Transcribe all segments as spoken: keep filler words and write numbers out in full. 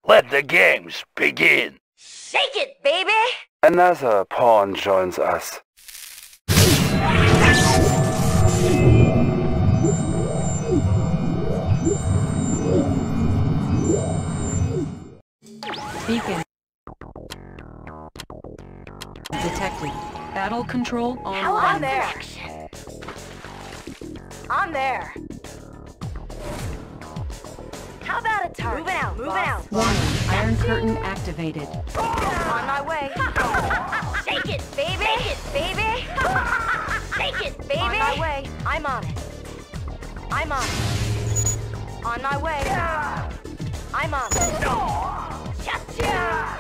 Let the games begin. Shake it, baby! Another pawn joins us. Beacon detected. Battle control online. How on there? On there. How about a target? Moving out, moving out. Warning, Iron Curtain activated. On my way. Shake it, baby! Shake it, baby! Shake it, baby! On my way. I'm on it. I'm on it. On my way. I'm on it. Gotcha!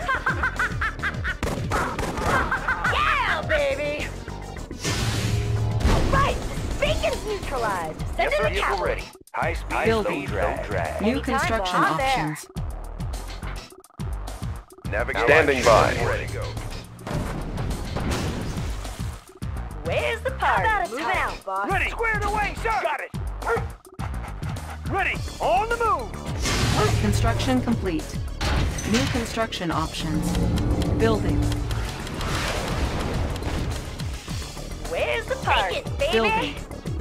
Yeah, baby! Alright, beacon's neutralized. Send Yes, in sir. the Vehicle cavalry. ready. High speed, Building. low drag. drag. New Anytime, construction on there. options. Navigation. Standing by. Ready to go. Where's the party? How about a Moving out, boss. Ready. Squared away, sir. Got it. Ready. On the move. Construction complete. New construction options. Building. Where's the party? It, baby? Building.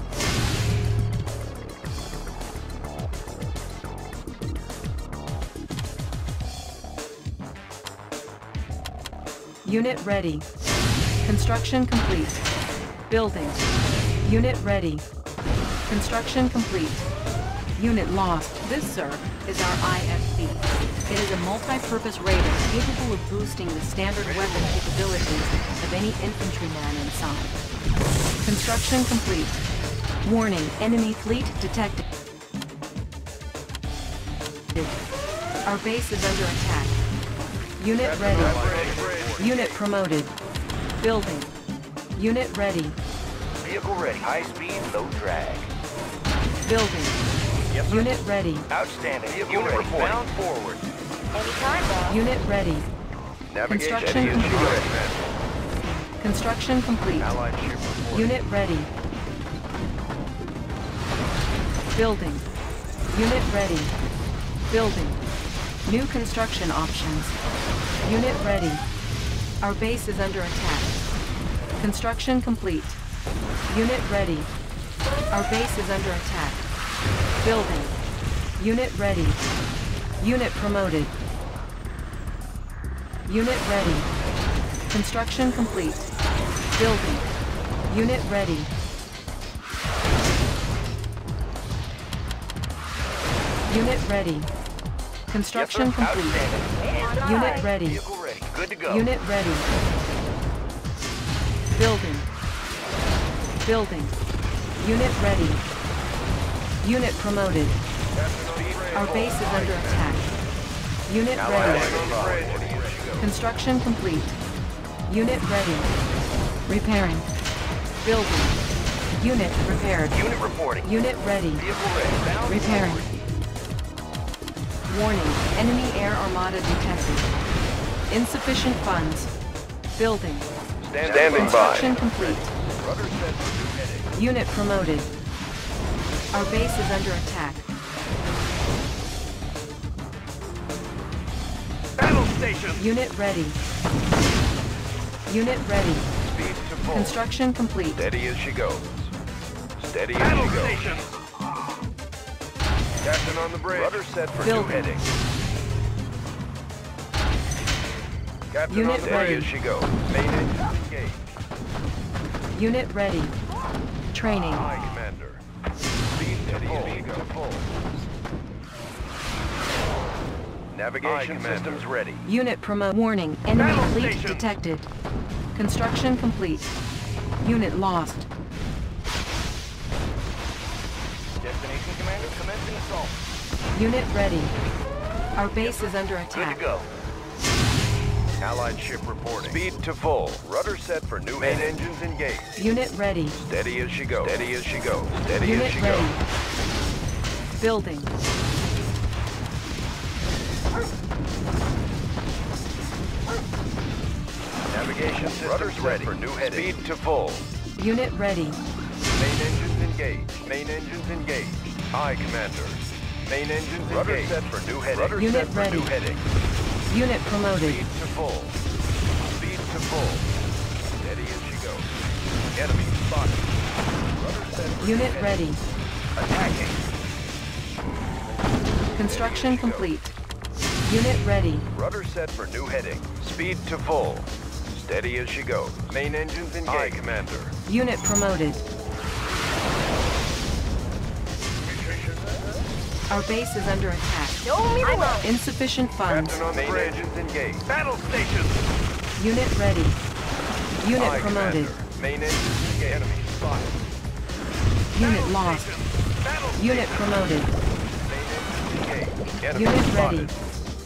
Unit ready. Construction complete. Building. Unit ready. Construction complete. Unit lost. This, sir, is our I F B. It is a multi-purpose radar capable of boosting the standard weapon capabilities of any infantryman inside. Construction complete. Warning, enemy fleet detected. Our base is under attack. Unit ready. Unit promoted. Building. Unit ready. Vehicle ready. High speed, low drag. Building. Yes, sir. Unit ready. Outstanding. Vehicle Unit ready. Bound forward. Anytime, boss. Unit ready. Navigation Construction is complete. ready. Construction complete. Allied ship reporting. Unit ready. Building. Unit ready. Building. New construction options. Unit ready. Our base is under attack. Construction complete. Unit ready. Our base is under attack. Building. Unit ready. Unit promoted. Unit ready. Construction complete. Building. Unit ready. Unit ready. Construction Yes, sir. complete. Outstanding. Unit ready. Vehicle ready. Good to go. Unit ready. Building. Building. Unit ready. Unit promoted. Our base is under attack. Unit ready. Construction complete. Unit ready. Repairing. Building. Unit repaired. Unit reporting. Unit ready. Vehicle ready. Bound Repairing. Warning, enemy air armada detected. Insufficient funds. Building. Standing Construction by. complete. Rudder set for new heading. Unit promoted. Our base is under attack. Battle station. Unit ready. Unit ready. Speed to full. Construction complete. Steady as she goes. Steady as Battle she goes. station. Captain on the bridge. Rudder set for Building. new heading. Captain Unit on the ready. bridge as she goes. Main engine engaged. Unit ready. Training. Aye, Commander. Speed to full. Speed to full. Navigation systems ready. Unit promote. Warning, enemy Battle fleet station. detected. Construction complete. Unit lost. Destination commander, commencing assault. Unit ready. Our base is under Good attack. to go. Allied ship reporting. Speed to full. Rudder set for new main engines engaged. Unit ready. Steady as she goes. Steady as she goes. Steady as Unit she ready. goes. Building. Navigation systems ready for new heading. Speed to full. Unit ready. Main engines engaged. Main engines engaged. Aye, Commander. Main engines Rudder engaged. Set for new heading. Rudder Unit set for ready. new heading. Unit promoted. Speed to full. Speed to full. Steady as she goes. Enemy spotted. Rudder set for Unit new ready. Attacking. Construction complete. Unit ready. Rudder set for new heading. Speed to full. Steady as she goes. Main engines engaged. Aye, Commander. Unit promoted. Our base is under attack. Show me the way. Insufficient funds. Captain on the bridge. Main engines engaged. Battle stations. Unit ready. Unit Aye, promoted. Commander. Main engines engaged. Enemy spotted. Unit lost. Battle Unit promoted. Main engines engaged. Enemy Unit spotted. ready.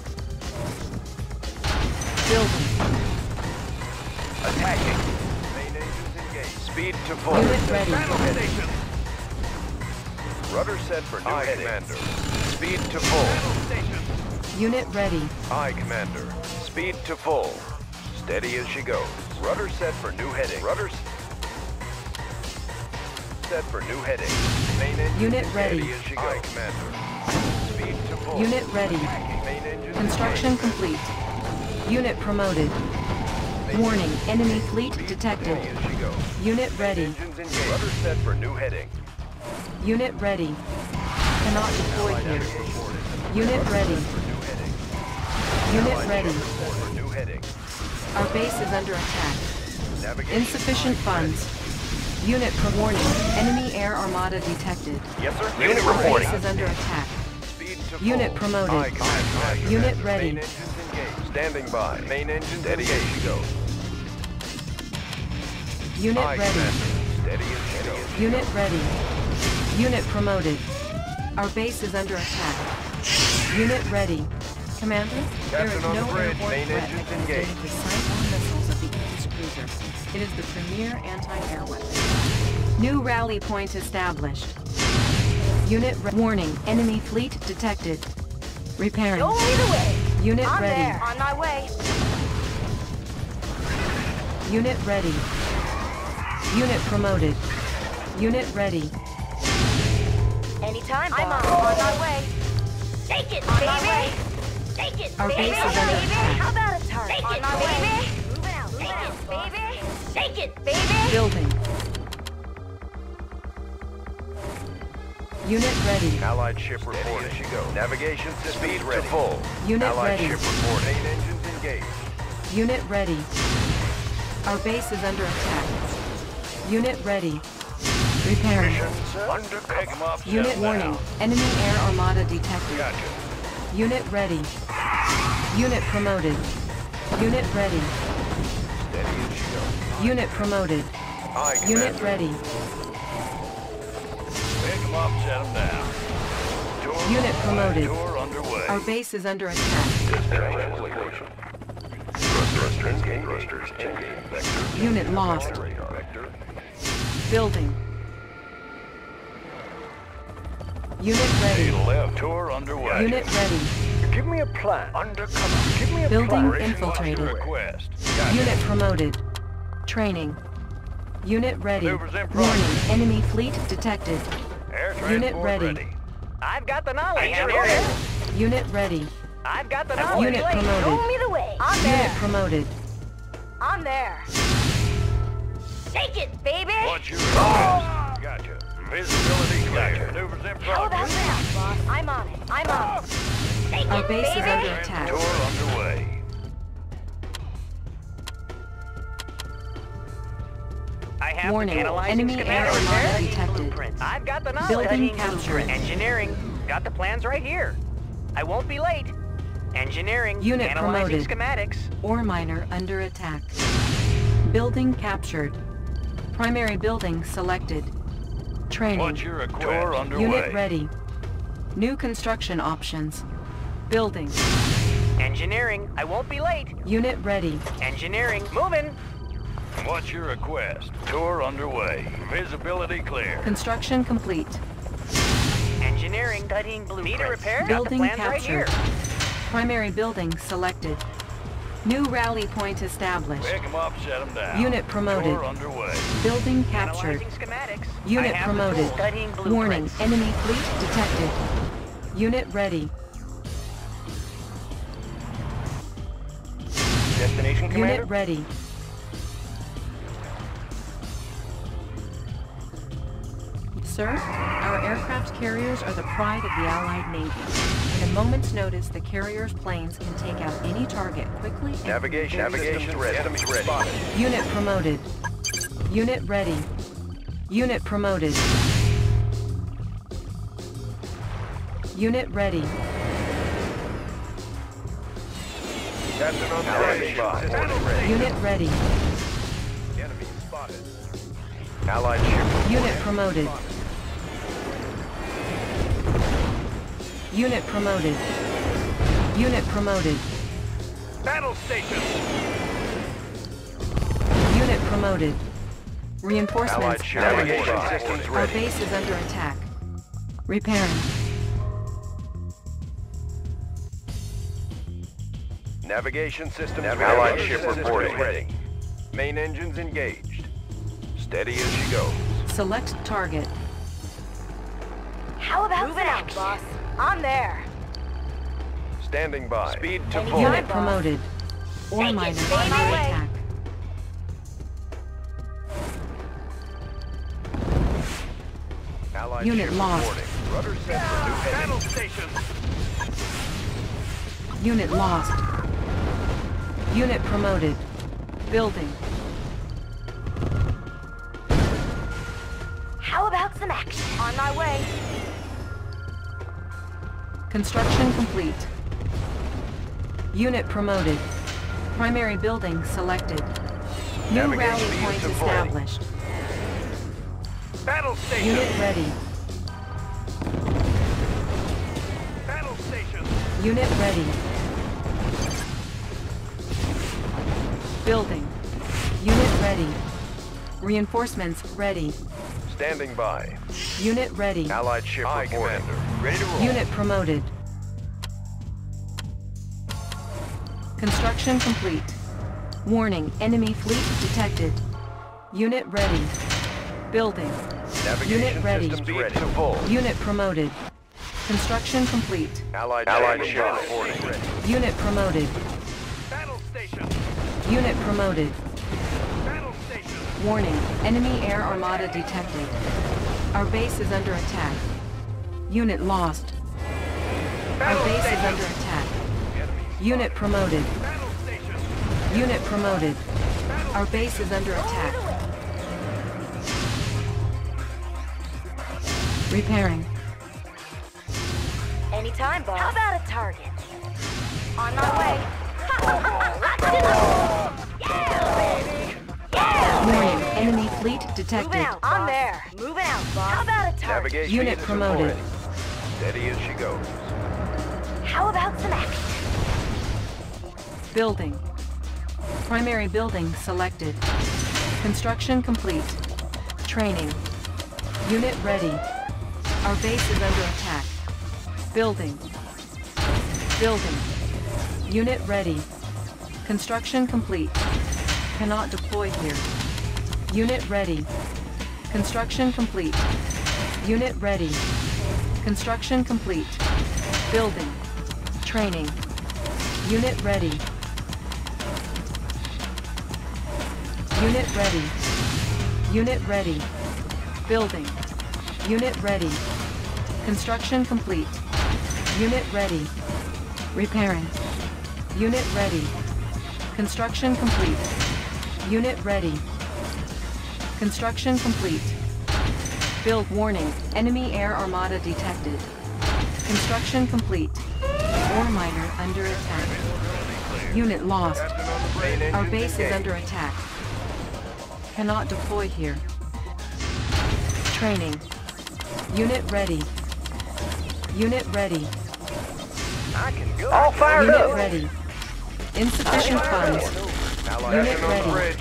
Building. Attacking. Main engines engaged. Speed to full. Unit ready. Battle station. Rudder set for new Aye, heading. Commander. Speed to full. Battle station. Unit ready. Aye, Commander. Speed to full. Steady as she goes. Rudder set for new heading. Rudder s- set for new heading. Main engine Unit ready. Steady as she goes. Aye, Commander. Speed to full. Unit ready. Main engine Construction engaged. complete. Unit promoted. Warning, enemy fleet detected. Steady as she goes. Unit ready. Engines engaged. Rudder set for new heading. Unit ready. Cannot deploy here. Unit ready. For new heading. Unit Allied ready. ship report for new heading. Our base is under attack. Navigation. Insufficient funds. Unit pro warning. Enemy air armada detected. Yes, sir. Unit Our reporting. base is under attack. Speed to Unit full. promoted. Aye, Commander. Unit ready. Main engines engaged. Standing by. Main engine steady as she goes. Unit Aye, ready. Commander. Steady as she goes. Unit ready. Unit promoted. Our base is under attack. Unit ready. Commander, there is Captain on no the bridge. airborne Main threat engines against engaged. the sight or missiles of the Aegis cruiser. It is the premier anti-air weapon. New rally point established. Unit re warning. Enemy fleet detected. Repairing. Show me the way. Unit I'm ready. there. On my way. Unit ready. Unit promoted. Unit ready. Anytime, I'm on, on my way. Take it, on baby. Take it, Our baby. base is under baby. attack. How about a turret? Take on it, my baby. Way. Moving out. Take it, baby. Take it, baby. Building. Unit ready. Allied ship reporting. As she goes. Navigation system speed ready. To full. Unit Allied ready. ship reporting. Main engines engaged. Unit ready. Our base is under attack. Unit ready. Repairing. Undercover. Unit warning. Enemy air armada detected. Gotcha. Unit ready. Unit promoted. Unit ready. Steady as she goes. Unit promoted. Aye, Unit Commander. ready. Pick them up, set them down. Tour Unit promoted. Tour underway. Our base is under attack. Destination. Thrusters engaged. Thrusters engaged. Vector. Unit lost. Vector. Building. Unit ready. Left. Tour underway. Unit ready. Give me a plan. Undercover. Give me a Building plan. infiltrated. Request. Gotcha. Unit promoted. Training. Unit ready. Maneuvers in Warning. progress. Enemy fleet detected. Air Unit transport ready. I've got the knowledge. Engineering. Unit ready. I've got the I'm Unit late. promoted. Show me the way. I'm Unit there. promoted. I'm there. Take it, baby. What's your request? Gotcha. Visibility clear. Maneuvers in How about progress. that, boss? I'm on it. I'm on it. Take Our it, base is baby. under attack. Tour underway. I have Warning. analyzing Enemy air schematic armada repair. detected. I've got the knowledge. Building captured. Engineering. Got the plans right here. I won't be late. Engineering. Unit analyzing promoted. schematics. Ore miner under attack. Building captured. Primary building selected. Training. What's your request? Tour underway. Unit ready. New construction options. Building. Engineering. I won't be late. Unit ready. Engineering. Moving. What's your request? Tour underway. Visibility clear. Construction complete. Engineering. Studying blueprints. Need a repair? Building got the plans right captured. here. Primary building selected. New rally point established. Pick them up, set them down. Unit promoted. Tour underway. Building captured. Analyzing schematics. Unit I have the promoted. tools. Studying blueprints. Warning. Enemy fleet detected. Unit ready. Destination, Commander? Unit ready. Sir, our aircraft carriers are the pride of the Allied Navy. In a moment's notice, the carriers' planes can take out any target quickly and Navigation, navigation ready. Enemies ready. Spotted. Unit promoted. Unit ready. Unit promoted. Unit ready. Captain on the ready. Unit ready. Enemy spotted. Allied ship. Unit promoted. Unit promoted. Unit promoted. Battle station! Unit promoted. Reinforcements Allied ship. ready. Navigation systems Our ready. base is under attack. Repairing. Navigation system. Allied ship reporting. Ready. Main engines engaged. Steady as she goes. Select target. How about moving out, boss? I'm there. Standing by. Speed to full. Unit promoted. Ore Take it, miners baby. under attack. Allied Unit ship lost. reporting. Rudder sets a new heading. Battle station! Unit lost. Unit promoted. Building. How about some action? On my way. Construction complete. Unit promoted. Primary building selected. New Navigation rally speed point to full. established. Battle station! Unit ready. Battle station! Unit ready. Building. Unit ready. Reinforcements ready. Standing by. Unit ready. Allied ship Aye, reporting. Commander. Ready to roll. Unit promoted. Construction complete. Warning, enemy fleet detected. Unit ready. Building. Navigation Unit ready. systems ready. To full. Unit promoted. Construction complete. Allied, Allied ship reporting. Ready. Unit promoted. Battle station! Unit promoted. Battle station! Warning, enemy air armada detected. Our base is under attack. Unit lost. Our Battle base is station! under attack. Enemy Unit promoted. Battle station! Unit promoted. Our base is under attack. Repairing. Anytime, boss. How about a target? On my way. Yeah, baby! Yeah, Warning, baby! enemy fleet Moving detected. out, I'm there. Moving out, boss. How about a target? Navigation Unit systems promoted. ready. Steady as she goes. How about some action? Building. Primary building selected. Construction complete. Training. Unit ready. Our base is under attack. Building. Building. Unit ready. Construction complete. Cannot deploy here. Unit ready. Construction complete. Unit ready. Construction complete. Building. Training. Unit ready. Unit ready. Unit ready. Building. Unit ready. Construction complete. Unit ready. Repairing. Unit ready. Construction complete. Unit ready. Construction complete. Build warning. Enemy air armada detected. Construction complete. Ore miner under attack. Unit lost. Main Our engines base is engaged. under attack. Cannot deploy here. Training. Unit ready. Unit ready. I can go. All fired Unit up! ready. Insufficient funds. Allied Unit ship on the ready. bridge.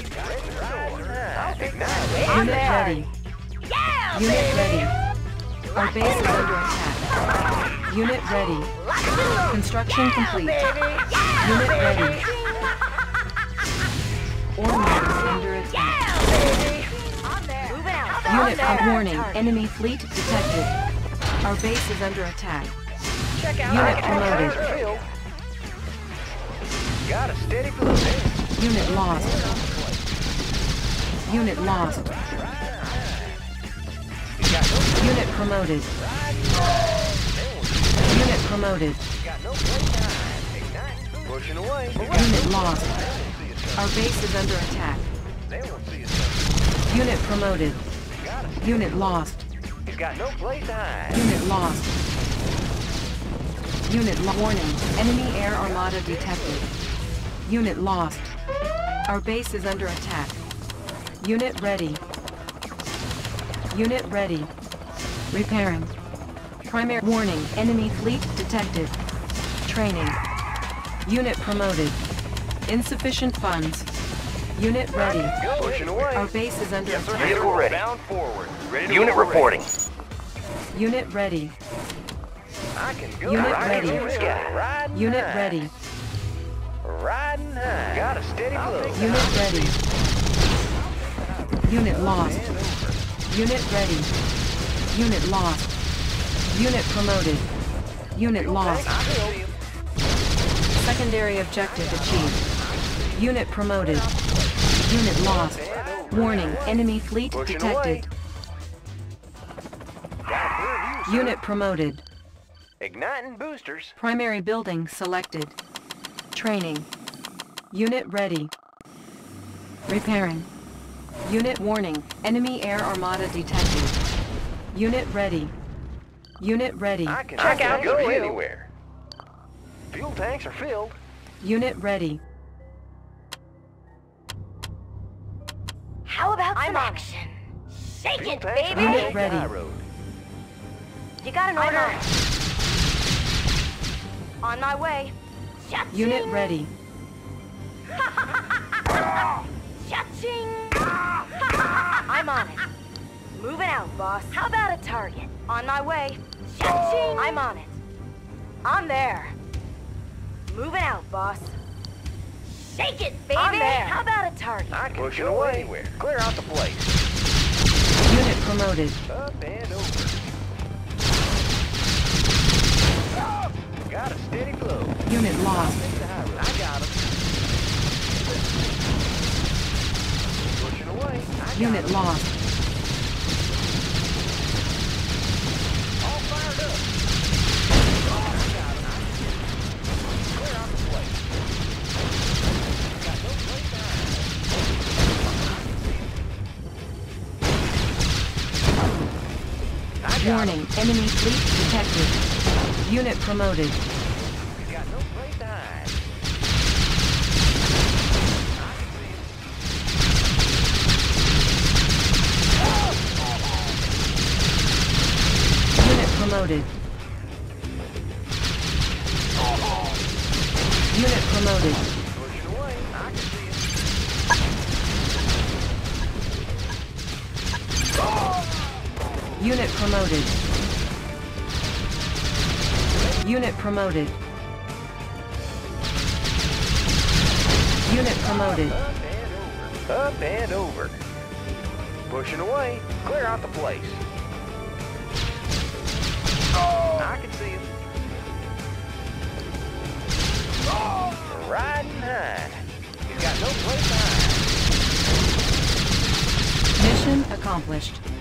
Unit ready. Yeah, Unit baby! ready. Our base is under attack. Unit ready. Construction complete. Unit ready. Ore miners under attack. Yeah, baby! I'm there. Moving out. I'm Unit there. warning. Enemy fleet detected. Our base is under attack. Check out Unit our promoted. tanks filled. Got a steady flow there. Unit lost. Unit lost. You got no, Unit promoted. Unit promoted. got no place to hide. Ignite. Pushing away. Unit lost. Our base is under attack. They won't see us. Unit promoted. Got us. Unit lost. He's got no place to hide. Unit lost. Unit lo- warning. Enemy air armada detected. Unit lost. Our base is under attack. Unit ready. Unit ready. Repairing. Primary warning. Enemy fleet detected. Training. Unit promoted. Insufficient funds. Unit ready. Pushing away. Our base is under attack. Vehicle ready. Bound forward. Ready to Unit go reporting. Unit ready. I can go Unit right ready. through the sky. Riding Unit high. ready. Riding high. Got a steady flow. Unit ready. Unit lost. Unit ready. Unit lost. Unit promoted. Unit lost. I feel you. Secondary objective achieved. Unit promoted. Unit lost. Warning, enemy fleet Pushing detected. Got a clear view, sir. Unit promoted. Igniting boosters. Primary building selected. Training. Unit ready. Repairing. Unit warning, enemy air armada detected. Unit ready. Unit ready. I can Check out go the view. anywhere. Fuel tanks are filled. Unit ready. How about some action? Shake Fuel it, tanks baby! are Unit on the ready. high road. You got an order? On my way. Unit ready. Cha-ching! I'm on it. Moving out, boss. How about a target? On my way. Cha-ching! I'm on it. I'm there. Moving out, boss. Shake it, baby! I'm there. How about a target? I can Pushing go away. anywhere. Clear out the place. Unit promoted. Up and over. Got a steady flow. Unit lost. Take the high road. I got him. Pushing away. I got Unit him. lost. All fired up. I got him. Clear out the place. Got no place to hide. I got Warning, enemy fleet detected. Unit promoted. him. Got no place to hide. I can see him. Unit promoted. Unit promoted. Pushing away. I can see him. Unit promoted. Unit promoted. Unit promoted. Up and over. Up and over. Pushing away. Clear out the place. I can see him. Riding high. He's got no place to hide. Mission accomplished.